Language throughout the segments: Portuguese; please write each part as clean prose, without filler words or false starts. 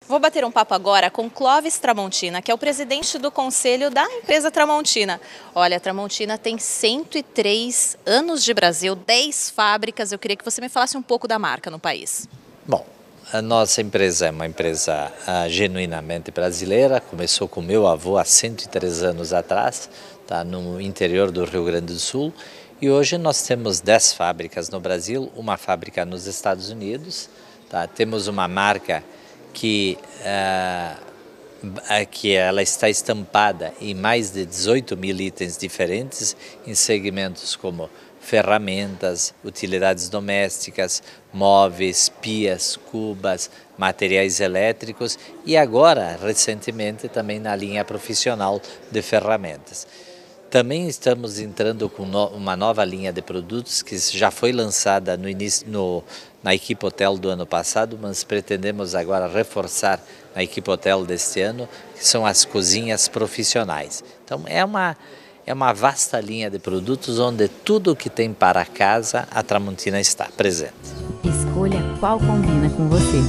Vou bater um papo agora com Clóvis Tramontina, que é o presidente do conselho da empresa Tramontina. Olha, a Tramontina tem 103 anos de Brasil, 10 fábricas. Eu queria que você me falasse um pouco da marca no país. Bom, a nossa empresa é uma empresa genuinamente brasileira. Começou com meu avô há 103 anos atrás, tá, no interior do Rio Grande do Sul. E hoje nós temos 10 fábricas no Brasil, uma fábrica nos Estados Unidos. Tá? Temos uma marca que ela está estampada em mais de 18 mil itens diferentes, em segmentos como ferramentas, utilidades domésticas, móveis, pias, cubas, materiais elétricos e agora, recentemente, também na linha profissional de ferramentas. Também estamos entrando com uma nova linha de produtos que já foi lançada no início na Equipe Hotel do ano passado, mas pretendemos agora reforçar na Equipe Hotel deste ano, que são as cozinhas profissionais. Então é uma vasta linha de produtos onde tudo que tem para casa, a Tramontina está presente. Escolha qual combina com você.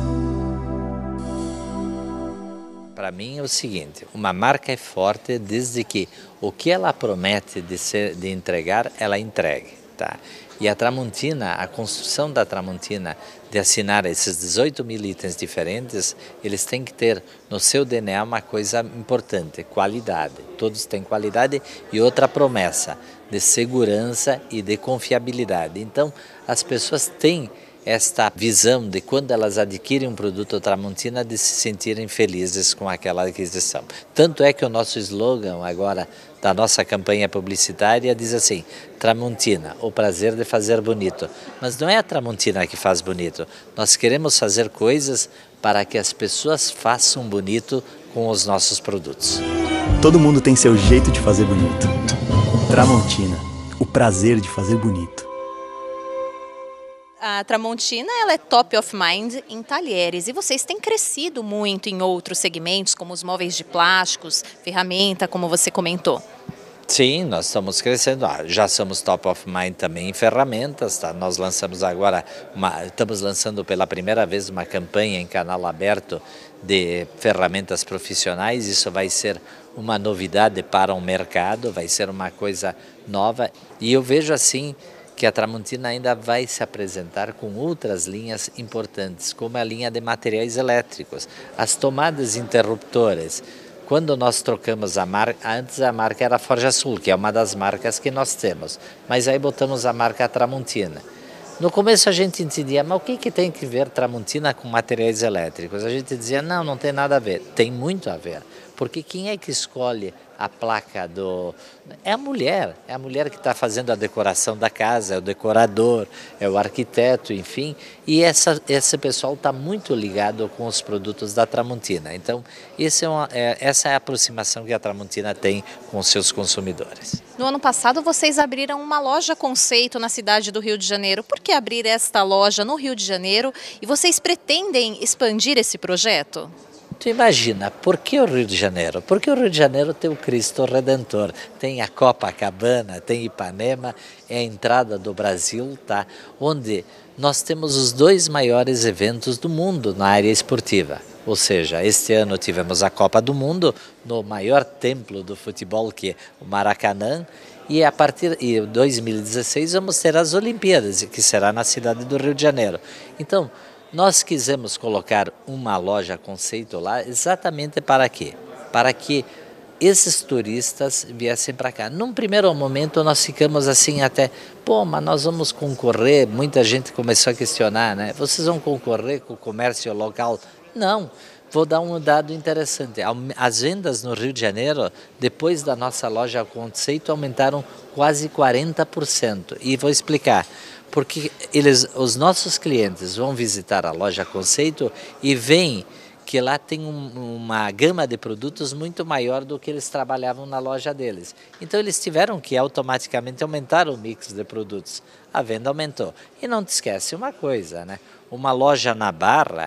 Para mim é o seguinte, uma marca é forte desde que o que ela promete de entregar, ela entregue. Tá? E a Tramontina, a construção da Tramontina, de assinar esses 18 mil itens diferentes, eles têm que ter no seu DNA uma coisa importante, qualidade. Todos têm qualidade e outra promessa de segurança e de confiabilidade. Então, as pessoas têm esta visão de quando elas adquirem um produto Tramontina de se sentirem felizes com aquela aquisição. Tanto é que o nosso slogan agora da nossa campanha publicitária diz assim, Tramontina, o prazer de fazer bonito. Mas não é a Tramontina que faz bonito, nós queremos fazer coisas para que as pessoas façam bonito com os nossos produtos. Todo mundo tem seu jeito de fazer bonito. Tramontina, o prazer de fazer bonito. A Tramontina ela é top of mind em talheres e vocês têm crescido muito em outros segmentos, como os móveis de plásticos, ferramenta, como você comentou. Sim, nós estamos crescendo, já somos top of mind também em ferramentas, tá? Nós lançamos agora, estamos lançando pela primeira vez uma campanha em canal aberto de ferramentas profissionais, isso vai ser uma novidade para o mercado, vai ser uma coisa nova e eu vejo assim, que a Tramontina ainda vai se apresentar com outras linhas importantes, como a linha de materiais elétricos, as tomadas interruptoras. Quando nós trocamos a marca, antes a marca era Forja Sul, que é uma das marcas que nós temos, mas aí botamos a marca Tramontina. No começo a gente entendia, mas o que tem que ver Tramontina com materiais elétricos? A gente dizia, não tem nada a ver. Tem muito a ver, porque quem é que escolhe a placa do... É a mulher que está fazendo a decoração da casa, é o decorador, é o arquiteto, enfim, e esse pessoal está muito ligado com os produtos da Tramontina. Então, essa é a aproximação que a Tramontina tem com os seus consumidores. No ano passado, vocês abriram uma loja conceito na cidade do Rio de Janeiro. Por que abrir esta loja no Rio de Janeiro? E vocês pretendem expandir esse projeto? Tu imagina, por que o Rio de Janeiro? Porque o Rio de Janeiro tem o Cristo Redentor, tem a Copacabana, tem Ipanema, é a entrada do Brasil, tá? Onde nós temos os 2 maiores eventos do mundo na área esportiva. Ou seja, este ano tivemos a Copa do Mundo no maior templo do futebol, que é o Maracanã, e a partir de 2016 vamos ter as Olimpíadas, que será na cidade do Rio de Janeiro. Então, nós quisemos colocar uma loja conceito lá exatamente para quê? Para que esses turistas viessem para cá. Num primeiro momento nós ficamos assim até, mas nós vamos concorrer, muita gente começou a questionar, né? Vocês vão concorrer com o comércio local? Não, vou dar um dado interessante. As vendas no Rio de Janeiro, depois da nossa loja conceito, aumentaram quase 40%. E vou explicar. Porque os nossos clientes vão visitar a loja conceito e veem que lá tem uma gama de produtos muito maior do que eles trabalhavam na loja deles. Então eles tiveram que automaticamente aumentar o mix de produtos. A venda aumentou. E não te esquece uma coisa, né? Uma loja na Barra,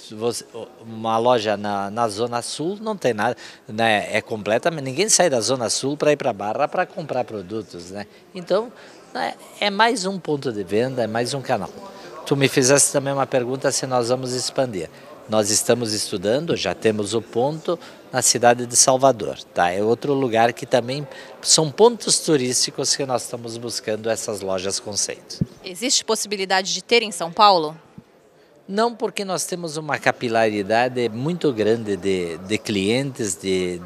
uma loja na Zona Sul não tem nada, né? É completamente, ninguém sai da Zona Sul para ir para a Barra para comprar produtos, né? Então, é mais um ponto de venda, é mais um canal. Tu me fizeste também uma pergunta se nós vamos expandir. Nós estamos estudando, já temos o ponto na cidade de Salvador, tá? É outro lugar que também são pontos turísticos que nós estamos buscando essas lojas conceito. Existe possibilidade de ter em São Paulo? Não, porque nós temos uma capilaridade muito grande de clientes,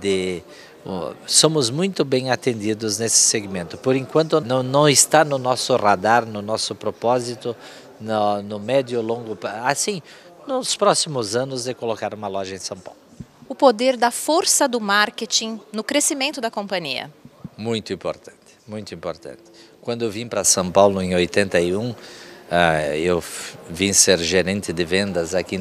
somos muito bem atendidos nesse segmento. Por enquanto não está no nosso radar, no nosso propósito, no médio e longo prazo, assim, nos próximos anos de colocar uma loja em São Paulo. O poder da força do marketing no crescimento da companhia. Muito importante, muito importante. Quando eu vim para São Paulo em 81, eu vim ser gerente de vendas aqui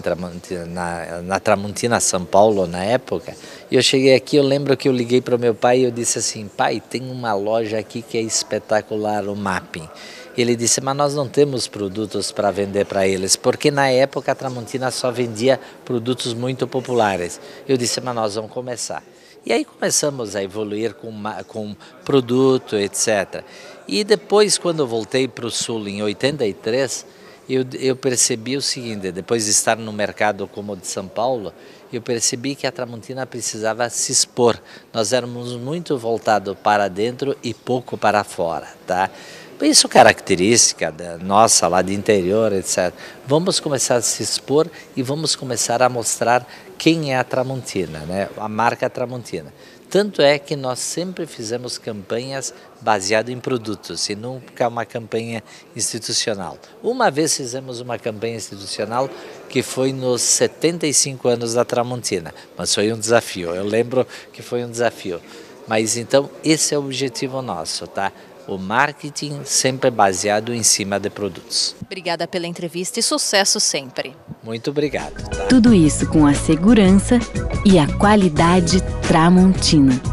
na Tramontina, São Paulo, na época. E eu cheguei aqui, eu lembro que eu liguei para o meu pai e eu disse assim, pai, tem uma loja aqui que é espetacular, o Mapping. Ele disse, mas nós não temos produtos para vender para eles, porque na época a Tramontina só vendia produtos muito populares. Eu disse, mas nós vamos começar. E aí começamos a evoluir com produto, etc. E depois, quando eu voltei para o Sul, em 83, eu percebi o seguinte, depois de estar no mercado como o de São Paulo, eu percebi que a Tramontina precisava se expor. Nós éramos muito voltados para dentro e pouco para fora, tá? Isso é característica nossa lá de interior, etc. Vamos começar a se expor e vamos começar a mostrar quem é a Tramontina, né? A marca Tramontina. Tanto é que nós sempre fizemos campanhas baseadas em produtos e nunca uma campanha institucional. Uma vez fizemos uma campanha institucional que foi nos 75 anos da Tramontina, mas foi um desafio, eu lembro que foi um desafio. Mas então esse é o objetivo nosso, tá? O marketing sempre baseado em cima de produtos. Obrigada pela entrevista e sucesso sempre. Muito obrigado. Tá? Tudo isso com a segurança e a qualidade Tramontina.